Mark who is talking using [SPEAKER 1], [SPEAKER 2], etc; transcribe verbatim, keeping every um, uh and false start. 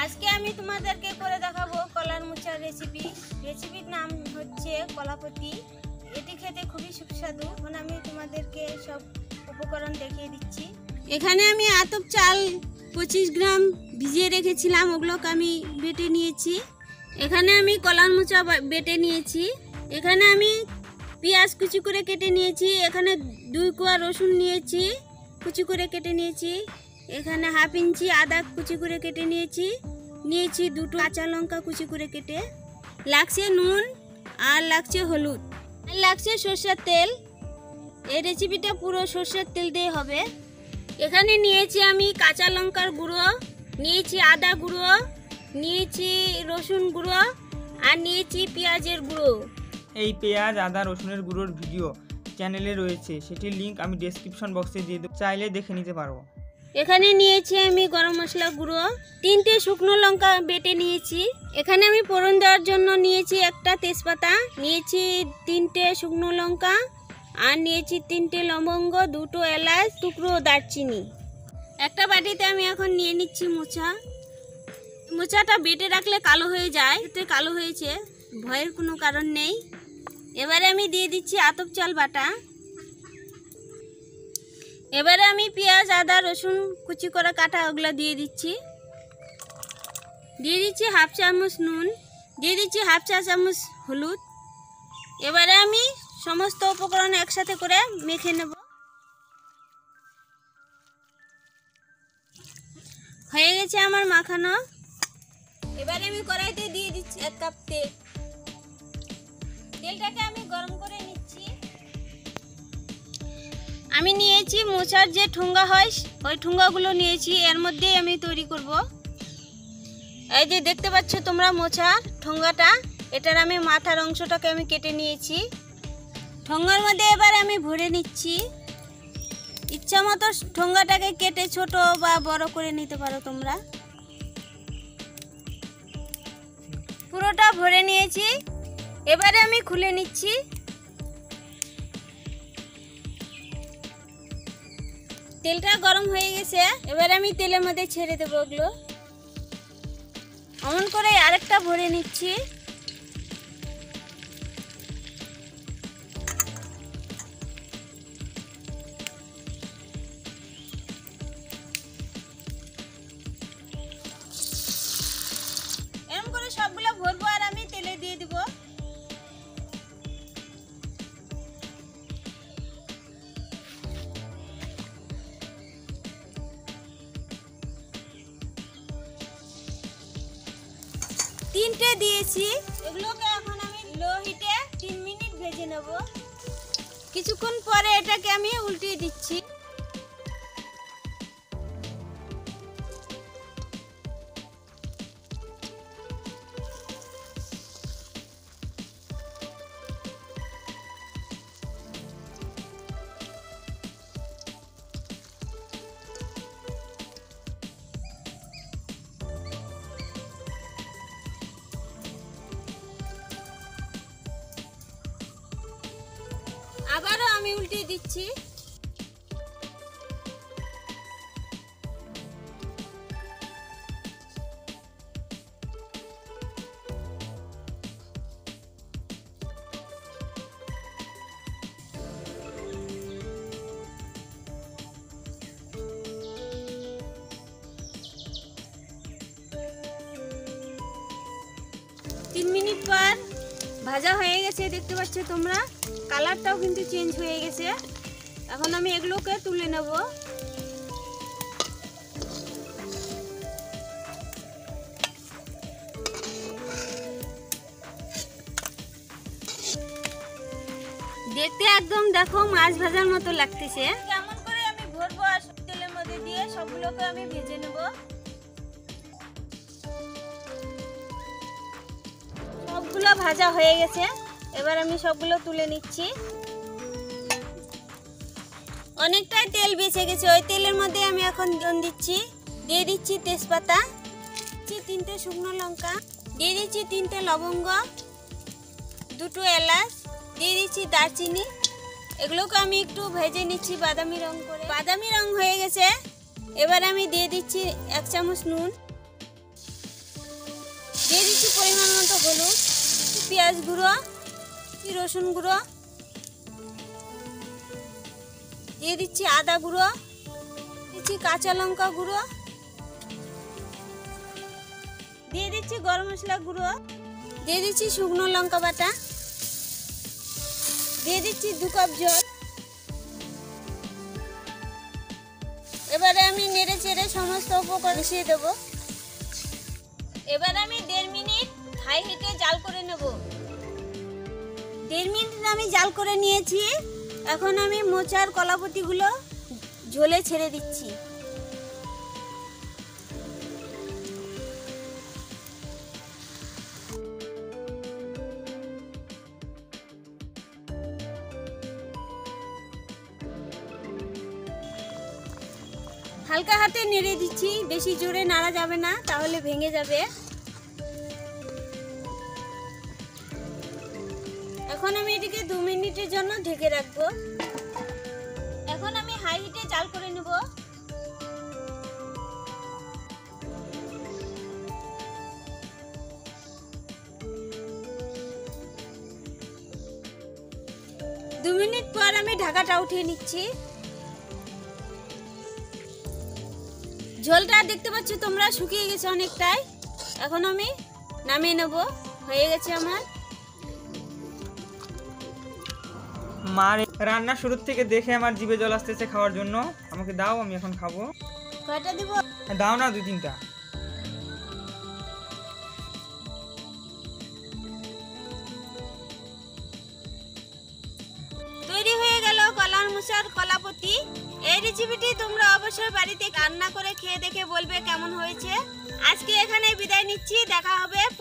[SPEAKER 1] আজকে আমি তোমাদেরকে করে দেখাবো কলার মোচার রেসিপি। রেসিপির নাম হচ্ছে কলাপতি। এটি খেতে খুবই সুস্বাদু। এখন আমি তোমাদেরকে সব উপকরণ দেখিয়ে দিচ্ছি। এখানে আমি আতপ চাল পঁচিশ গ্রাম ভিজিয়ে রেখেছিলাম, ওগুলোকে আমি বেটে নিয়েছি। এখানে আমি কলার মোচা বেটে নিয়েছি। এখানে আমি পেঁয়াজ কুচি করে কেটে নিয়েছি। এখানে দুই কোয়া রসুন নিয়েছি, কুচি করে কেটে নিয়েছি। এখানে হাফ ইঞ্চি আদা কুচি করে কেটে নিয়েছি নিয়েছি দুটো কাঁচা লঙ্কা কুচি করে কেটে। লাগছে নুন আর লাগছে হলুদ, আর লাগছে সর্ষের তেল। এই রেসিপিটা পুরো সর্ষের তেল দিয়ে হবে। এখানে নিয়েছি আমি কাঁচা লঙ্কার গুঁড়ো, নিয়েছি আদা গুঁড়ো, নিয়েছি রসুন গুঁড়ো আর নিয়েছি পেঁয়াজের গুঁড়ো।
[SPEAKER 2] এই পেঁয়াজ আদা রসুনের গুঁড়োর ভিডিও চ্যানেলে রয়েছে, সেটির লিঙ্ক আমি ডেসক্রিপশন বক্সে দিয়ে দেবো, চাইলে দেখে নিতে পারবো।
[SPEAKER 1] এখানে নিয়েছি আমি গরম মশলা গুঁড়ো, তিনটে শুকনো লঙ্কা বেটে নিয়েছি। এখানে আমি ফোড়ন দেওয়ার জন্য নিয়েছি একটা তেজপাতা, নিয়েছি তিনটে শুকনো লঙ্কা আর নিয়েছি তিনটে লবঙ্গ, দুটো এলাচ, টুকরো দারচিনি। একটা বাটিতে আমি এখন নিয়ে নিচ্ছি মোচা। মোচাটা বেটে রাখলে কালো হয়ে যায়, এতে কালো হয়েছে, ভয়ের কোনো কারণ নেই। এবারে আমি দিয়ে দিচ্ছি আতপ চাল বাটা। এবারে আমি পেঁয়াজ আদা রসুন কুচি করে কাটা ওগুলো দিয়ে দিচ্ছি। দিয়ে দিচ্ছি হাফ চামচ নুন, দিয়ে দিচ্ছি হাফ চা চামচ হলুদ। এবারে আমি সমস্ত উপকরণ একসাথে করে মেখে নেব। হয়ে গেছে আমার মাখানো। এবারে আমি কড়াইতে দিয়ে দিচ্ছি এক কাপ তেল। তেলটাকে আমি গরম করে নিচ্ছি। আমি নিয়েছি মোচার যে ঠোঙ্গা হয়, ওই ঠোঙ্গাগুলো নিয়েছি, এর মধ্যে আমি তৈরি করব। এই যে দেখতে পাচ্ছ তোমরা মোচার ঠোঙ্গাটা, এটার আমি মাথার অংশটাকে আমি কেটে নিয়েছি। ঠোঙ্গার মধ্যে এবার আমি ভরে নিচ্ছি। ইচ্ছা মতো ঠোঙ্গাটাকে কেটে ছোট বা বড় করে নিতে পারো তোমরা। পুরোটা ভরে নিয়েছি। এবারে আমি খুলে নিচ্ছি। তেলটা গরম হয়ে গেছে, এবার আমি তেলের মধ্যে ছেড়ে দেবো ওগুলো। এমন করে আরেকটা ভরে নিচ্ছি। এরকম করে সবগুলো ভরবো আর আমি তেলে দিয়ে দিব। তিনটে দিয়েছি, এগুলোকে এখন আমি লো হিটে তিন মিনিট ভেজে নেব। কিছুক্ষণ পরে এটাকে আমি উল্টিয়ে দিচ্ছি। আবারও আমি উল্টিয়ে দিচ্ছি। তিন মিনিট পর ভাজা হয়ে গেছে, দেখতে পাচ্ছ তোমরা, কালারটাও কিন্তু চেঞ্জ হয়ে গেছে। এখন আমি এগুলোকে তুলে নেব। দেখতে একদম দেখো মাছ ভাজার মতো লাগতেছে। কেমন করে আমি ভরবো আর তেলের মধ্যে দিয়ে সবগুলোকে আমি ভেজে নেব। সবগুলো ভাজা হয়ে গেছে, এবার আমি সবগুলো তুলে নিচ্ছি। অনেকটাই তেল বেঁচে গেছে, ওই তেলের মধ্যে আমি এখন দিচ্ছি দিয়ে দিচ্ছি তেজপাতা, তিনটে শুকনো লঙ্কা, দিয়ে দিচ্ছি তিনটে লবঙ্গ, দুটো এলাচ, দিয়ে দিচ্ছি দারচিনি। এগুলোকে আমি একটু ভেজে নিচ্ছি বাদামি রং করে। বাদামি রং হয়ে গেছে, এবার আমি দিয়ে দিচ্ছি এক চামচ নুন। দিয়ে দিচ্ছি পরিমাণ মতো হলুদ, পেঁয়াজ গুঁড়ো, রসুন গুঁড়ো, দিয়ে দিচ্ছি আদা গুঁড়ো, দিচ্ছি কাঁচা লঙ্কা গুঁড়ো, দিয়ে দিচ্ছি গরম মশলা গুঁড়ো, দিয়ে দিচ্ছি শুকনো লঙ্কা বাটা, দিয়ে দিচ্ছি দু কাপ জল। এবারে আমি নেড়ে চেড়ে সমস্ত উপকরণ মিশিয়ে দেবো। এবার আমি দেড় মিনিট হাই হিটে জাল করে নেব। দেড় মিনিট আমি জাল করে নিয়েছি। এখন আমি মোচার কলাপতিগুলো ঝোলে ছেড়ে দিচ্ছি। হালকা হাতে নেড়ে দিচ্ছি, বেশি জোরে নাড়া যাবে না, তাহলে ভেঙে যাবে। এখন আমি এটিকে দু মিনিটের জন্য ঢেকে রাখবো। এখন আমি হাই হিটে জাল করে নেব। দু মিনিট পর আমি ঢাকাটা উঠিয়ে নিচ্ছি। ঝোলটা দেখতে পাচ্ছ তোমরা শুকিয়ে গেছে অনেকটাই। এখন আমি নামিয়ে নেব। হয়ে গেছে আমার।
[SPEAKER 2] মার রান্না শুরুর থেকে দেখে আমার জিভে জল আসতেছে খাওয়ার জন্য। আমাকে দাও, আমি এখন খাবো।
[SPEAKER 1] কয়টা দিব?
[SPEAKER 2] হ্যাঁ, দাও না দুই তিনটা।
[SPEAKER 1] তৈরি হয়ে গেল কলার মোচার কলাপতি। এই রেসিপিটি তোমরা অবশ্যই বাড়িতে রান্না করে খেয়ে দেখে বলবে কেমন হয়েছে। আজকে এখানে বিদায় নিচ্ছি। দেখা হবে